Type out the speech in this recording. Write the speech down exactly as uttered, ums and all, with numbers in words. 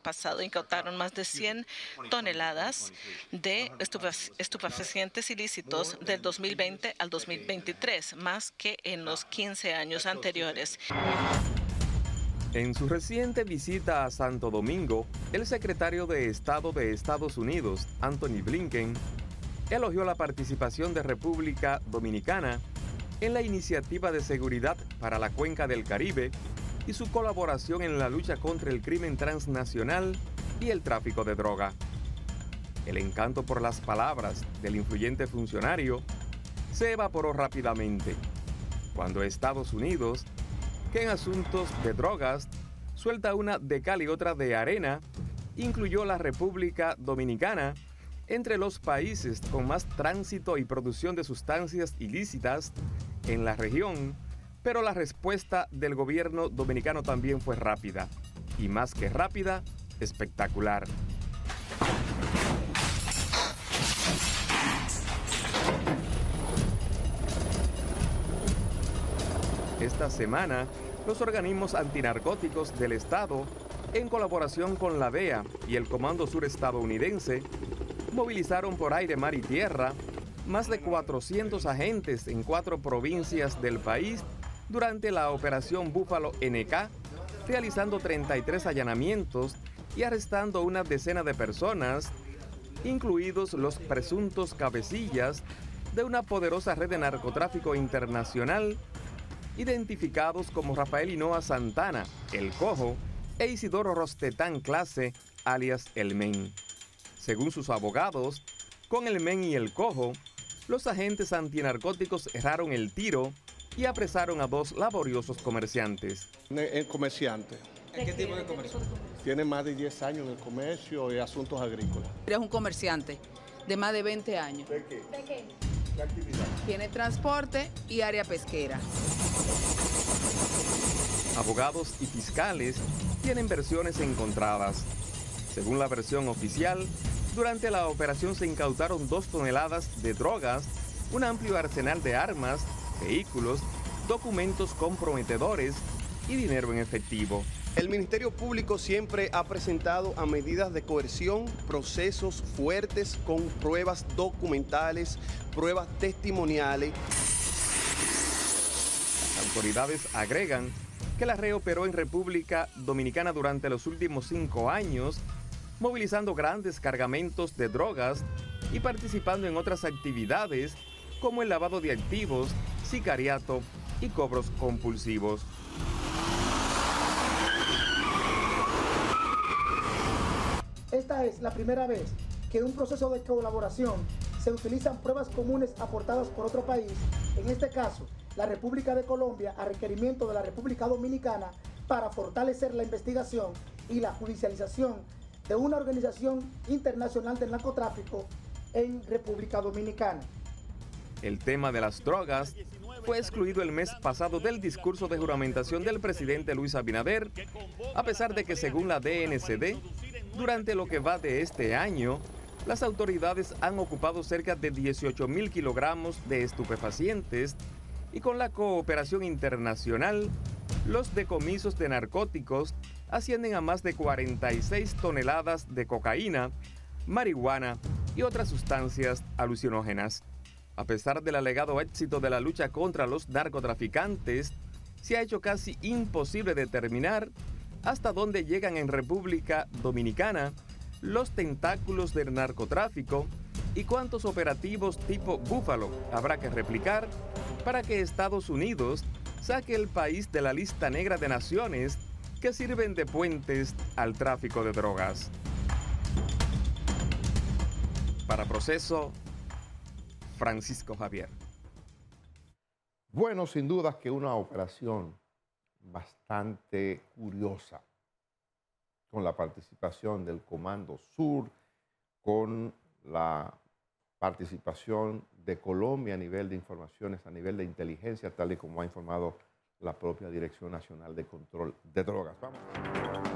pasado incautaron más de cien toneladas de estupefacientes ilícitos del dos mil veinte al dos mil veintitrés, más que en los quince años anteriores. En su reciente visita a Santo Domingo, el secretario de Estado de Estados Unidos, Anthony Blinken, elogió la participación de República Dominicana en la iniciativa de seguridad para la Cuenca del Caribe y su colaboración en la lucha contra el crimen transnacional y el tráfico de droga. El encanto por las palabras del influyente funcionario se evaporó rápidamente cuando Estados Unidos, que en asuntos de drogas suelta una de cal y otra de arena, incluyó la República Dominicana entre los países con más tránsito y producción de sustancias ilícitas en la región, pero la respuesta del gobierno dominicano también fue rápida, y más que rápida, espectacular. Esta semana, los organismos antinarcóticos del Estado, en colaboración con la D E A y el Comando Sur estadounidense, movilizaron por aire, mar y tierra más de cuatrocientos agentes en cuatro provincias del país durante la Operación Búfalo N K, realizando treinta y tres allanamientos y arrestando una decena de personas, incluidos los presuntos cabecillas de una poderosa red de narcotráfico internacional, identificados como Rafael Hinoa Santana, El Cojo, e Isidoro Rostetán Clase, alias El Men. Según sus abogados, con El Men y El Cojo, los agentes antinarcóticos erraron el tiro y apresaron a dos laboriosos comerciantes. El comerciante. ¿En qué tipo de comercio? Tiene más de diez años en el comercio y asuntos agrícolas. Es un comerciante de más de veinte años. ¿De qué? ¿De qué? ¿Qué actividad? Tiene transporte y área pesquera. Abogados y fiscales tienen versiones encontradas. Según la versión oficial, durante la operación se incautaron dos toneladas de drogas, un amplio arsenal de armas, vehículos, documentos comprometedores y dinero en efectivo. El Ministerio Público siempre ha presentado a medidas de coerción procesos fuertes con pruebas documentales, pruebas testimoniales. Las autoridades agregan que la red operó en República Dominicana durante los últimos cinco años, movilizando grandes cargamentos de drogas y participando en otras actividades como el lavado de activos, sicariato y cobros compulsivos. Esta es la primera vez que en un proceso de colaboración se utilizan pruebas comunes aportadas por otro país, en este caso la República de Colombia, a requerimiento de la República Dominicana, para fortalecer la investigación y la judicialización de una organización internacional del narcotráfico en República Dominicana. El tema de las drogas fue excluido el mes pasado del discurso de juramentación del presidente Luis Abinader, a pesar de que, según la D N C D, durante lo que va de este año, las autoridades han ocupado cerca de dieciocho mil kilogramos de estupefacientes y con la cooperación internacional, los decomisos de narcóticos ascienden a más de cuarenta y seis toneladas de cocaína, marihuana y otras sustancias alucinógenas. A pesar del alegado éxito de la lucha contra los narcotraficantes, se ha hecho casi imposible determinar hasta dónde llegan en República Dominicana los tentáculos del narcotráfico y cuántos operativos tipo Búfalo habrá que replicar para que Estados Unidos saque el país de la lista negra de naciones que sirven de puentes al tráfico de drogas. Para Proceso, Francisco Javier. Bueno, sin duda que una operación bastante curiosa, con la participación del Comando Sur, con la participación de Colombia a nivel de informaciones, a nivel de inteligencia, tal y como ha informado la propia Dirección Nacional de Control de Drogas. Vamos.